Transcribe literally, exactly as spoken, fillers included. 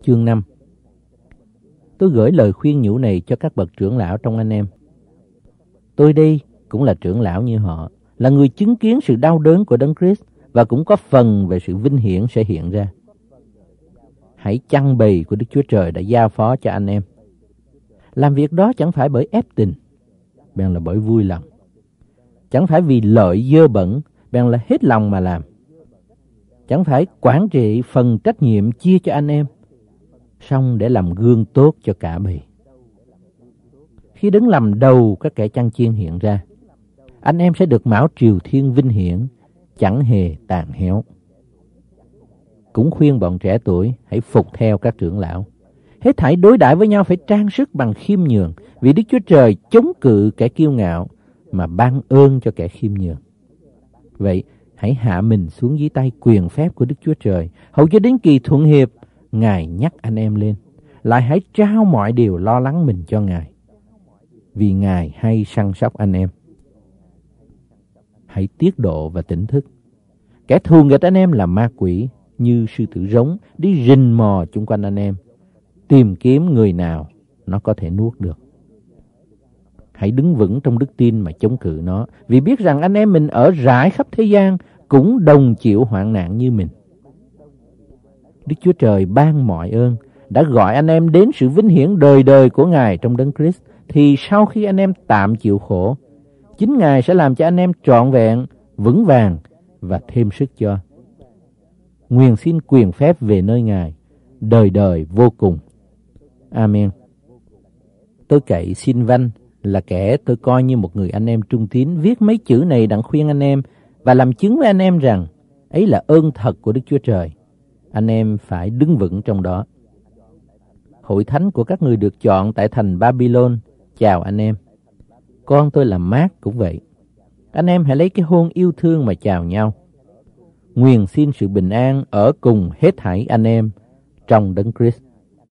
chương năm. Tôi gửi lời khuyên nhủ này cho các bậc trưởng lão trong anh em. Tôi đây cũng là trưởng lão như họ, là người chứng kiến sự đau đớn của Đấng Christ và cũng có phần về sự vinh hiển sẽ hiện ra. Hãy chăn bầy của Đức Chúa Trời đã giao phó cho anh em. Làm việc đó chẳng phải bởi ép tình, bèn là bởi vui lòng. Chẳng phải vì lợi dơ bẩn, bèn là hết lòng mà làm. Chẳng phải quản trị phần trách nhiệm chia cho anh em, song để làm gương tốt cho cả bầy. Khi đứng làm đầu các kẻ chăn chiên hiện ra, anh em sẽ được mão triều thiên vinh hiển, chẳng hề tàn héo. Cũng khuyên bọn trẻ tuổi hãy phục theo các trưởng lão. Hết thảy đối đãi với nhau phải trang sức bằng khiêm nhường, vì Đức Chúa Trời chống cự kẻ kiêu ngạo mà ban ơn cho kẻ khiêm nhường. Vậy hãy hạ mình xuống dưới tay quyền phép của Đức Chúa Trời, hầu cho đến kỳ thuận hiệp Ngài nhắc anh em lên. Lại hãy trao mọi điều lo lắng mình cho Ngài, vì Ngài hay săn sóc anh em. Hãy tiết độ và tỉnh thức. Kẻ thù nghịch anh em là ma quỷ, như sư tử rống đi rình mò chung quanh anh em, tìm kiếm người nào nó có thể nuốt được. Hãy đứng vững trong đức tin mà chống cự nó, vì biết rằng anh em mình ở rải khắp thế gian cũng đồng chịu hoạn nạn như mình. Đức Chúa Trời ban mọi ơn, đã gọi anh em đến sự vinh hiển đời đời của Ngài trong Đấng Christ, thì sau khi anh em tạm chịu khổ, chính Ngài sẽ làm cho anh em trọn vẹn, vững vàng và thêm sức cho. Nguyện xin quyền phép về nơi Ngài, đời đời vô cùng. Amen. Tôi cậy xin Văn là kẻ tôi coi như một người anh em trung tín, viết mấy chữ này đặng khuyên anh em và làm chứng với anh em rằng ấy là ơn thật của Đức Chúa Trời. Anh em phải đứng vững trong đó. Hội thánh của các người được chọn tại thành Babylon chào anh em. Con tôi là Mác cũng vậy. Anh em hãy lấy cái hôn yêu thương mà chào nhau. Nguyện xin sự bình an ở cùng hết thảy anh em trong Đấng Christ.